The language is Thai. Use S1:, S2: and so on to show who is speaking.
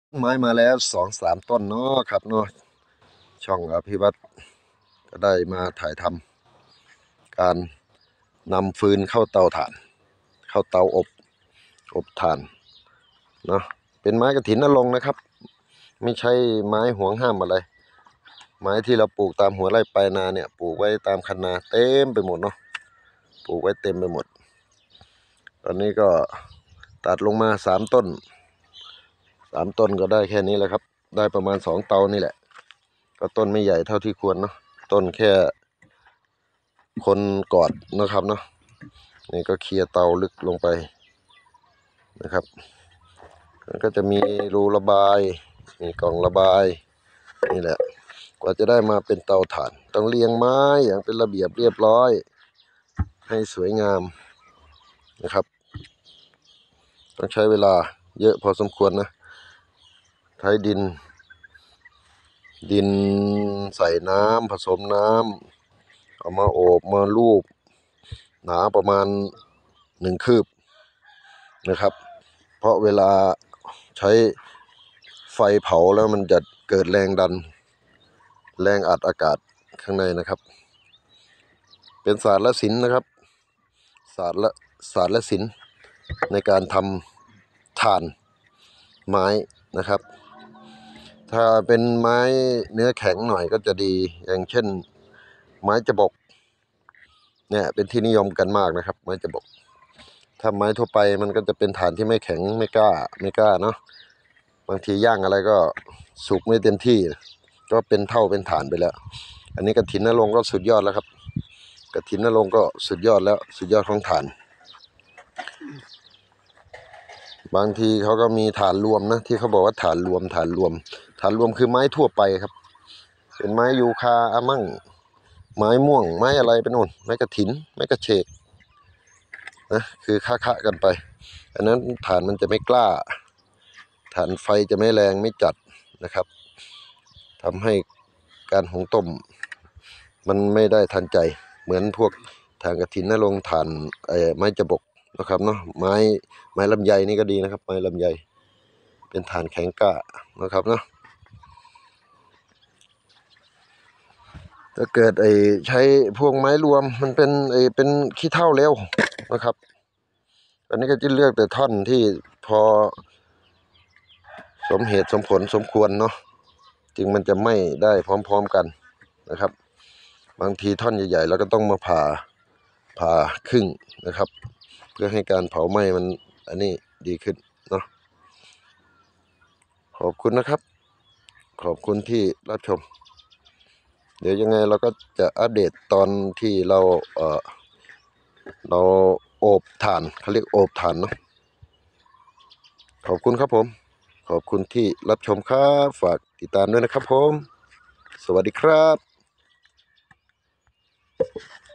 S1: ไม้มาแล้ว2-3ต้นเนาะครับเนาะช่องอภิวัตรก็ได้มาถ่ายทำการนำฟืนเข้าเตาถ่านเข้าเตาอบถ่านเนาะเป็นไม้กฐินนรงค์นะครับไม่ใช่ไม้ห่วงห้ามอะไรไม้ที่เราปลูกตามหัวไร่ปลายนาเนี่ยปลูกไว้ตามคันนาเต็มไปหมดเนาะปลูกไว้เต็มไปหมดตอนนี้ก็ตัดลงมา3 ต้นก็ได้แค่นี้แหละครับได้ประมาณ2 เตานี่แหละก็ต้นไม่ใหญ่เท่าที่ควรเนาะต้นแค่คนกอดนะครับเนาะนี่ก็เคลียร์เตาลึกลงไปนะครับมันก็จะมีรูระบายมีกล่องระบายนี่แหละกว่าจะได้มาเป็นเตาถ่านต้องเรียงไม้อย่างเป็นระเบียบเรียบร้อยให้สวยงามนะครับต้องใช้เวลาเยอะพอสมควรนะใช้ดินใส่น้ำผสมน้ำเอามาโอบมาลูบหนาประมาณ1 คืบนะครับเพราะเวลาใช้ไฟเผาแล้วมันจะเกิดแรงดันแรงอัดอากาศข้างในนะครับเป็นศาสตร์และศิลป์นะครับศาสตร์และศิลป์ในการทำถ่านไม้นะครับถ้าเป็นไม้เนื้อแข็งหน่อยก็จะดีอย่างเช่นไม้จบกเนี่ยเป็นที่นิยมกันมากนะครับไม้จบกถ้าไม้ทั่วไปมันก็จะเป็นถ่านที่ไม่แข็งไม่กล้าเนาะบางทีย่างอะไรก็สุกไม่เต็มที่ก็เป็นเท่าเป็นถ่านไปแล้วอันนี้กฐินนรงค์ก็สุดยอดแล้วครับกฐินนรงค์ก็สุดยอดแล้วสุดยอดของถ่านบางทีเขาก็มีถ่านรวมนะที่เขาบอกว่าถ่านรวมคือไม้ทั่วไปครับเป็นไม้ยูคาอามั่งไม้ม่วงไม้อะไรเป็นนู่นไม้กฐินไม้กระเฉดนะคือค้ากันไปอันนั้นถ่านมันจะไม่กล้าถ่านไฟจะไม่แรงไม่จัดนะครับทำให้การหุงต้มมันไม่ได้ทันใจเหมือนพวกถ่านกฐินนรงค์ถ่านไม้จบกนะครับเนาะไม้ลำไยนี่ก็ดีนะครับไม้ลำไยเป็นถ่านแข็งกล้านะครับเนาะถ้าเกิดใช้พวกไม้รวมมันเป็นขี้เถ้าเร็วนะครับอันนี้ก็จะเลือกแต่ท่อนที่พอสมเหตุสมผลสมควรเนาะจึงมันจะไม่ได้พร้อมๆกันนะครับบางทีท่อนใหญ่ๆเราก็ต้องมาผ่าครึ่งนะครับเพื่อให้การเผาไหม้มันอันนี้ดีขึ้นเนาะขอบคุณนะครับขอบคุณที่รับชมเดี๋ยวยังไงเราก็จะอัปเดตตอนที่เราโอบถ่านเขาเรียกโอบถ่านเนาะขอบคุณครับผมขอบคุณที่รับชมครับฝากติดตามด้วยนะครับผมสวัสดีครับ